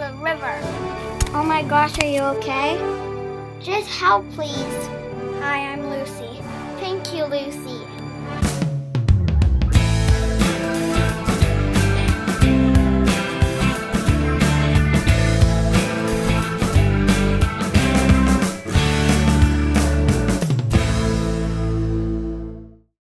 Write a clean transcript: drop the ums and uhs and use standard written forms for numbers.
the river. Oh my gosh, are you okay? Just help, please. Hi, I'm Lucy. Thank you, Lucy.